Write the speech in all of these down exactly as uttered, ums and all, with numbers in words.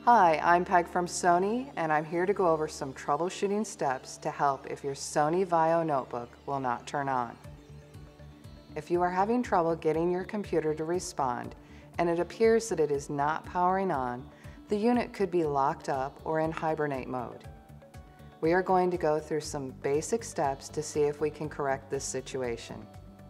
Hi, I'm Peg from Sony, and I'm here to go over some troubleshooting steps to help if your Sony VAIO notebook will not turn on. If you are having trouble getting your computer to respond and it appears that it is not powering on, the unit could be locked up or in hibernate mode. We are going to go through some basic steps to see if we can correct this situation.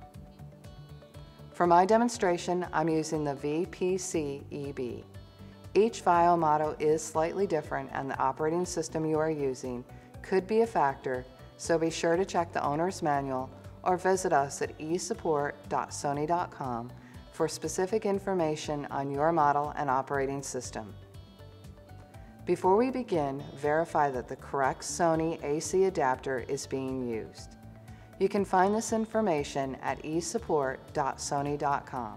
For my demonstration, I'm using the V P C E B. Each VAIO model is slightly different and the operating system you are using could be a factor, so be sure to check the owner's manual or visit us at e support dot sony dot com for specific information on your model and operating system. Before we begin, verify that the correct Sony A C adapter is being used. You can find this information at e support dot sony dot com.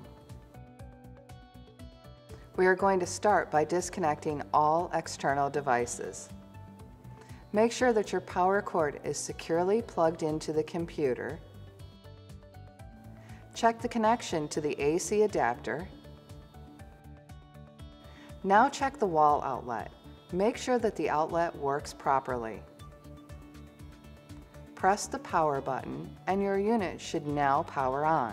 We are going to start by disconnecting all external devices. Make sure that your power cord is securely plugged into the computer. Check the connection to the A C adapter. Now check the wall outlet. Make sure that the outlet works properly. Press the power button and your unit should now power on.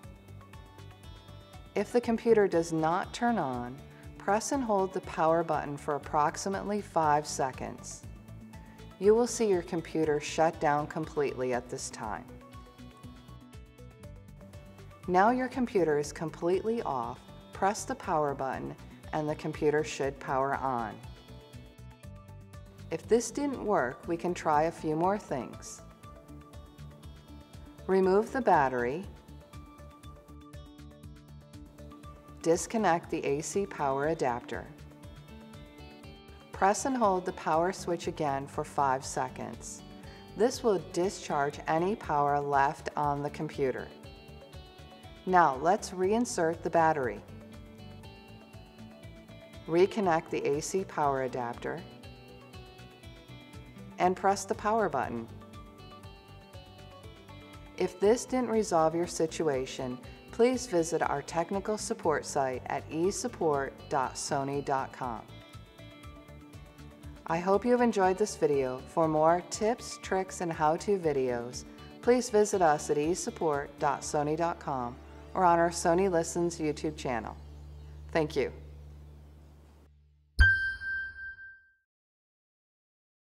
If the computer does not turn on, press and hold the power button for approximately five seconds. You will see your computer shut down completely at this time. Now your computer is completely off, press the power button and the computer should power on. If this didn't work, we can try a few more things. Remove the battery. Disconnect the A C power adapter. Press and hold the power switch again for five seconds. This will discharge any power left on the computer. Now let's reinsert the battery. Reconnect the A C power adapter and press the power button. If this didn't resolve your situation, please visit our technical support site at e support dot sony dot com. I hope you have enjoyed this video. For more tips, tricks, and how-to videos, please visit us at e support dot sony dot com or on our Sony Listens YouTube channel. Thank you.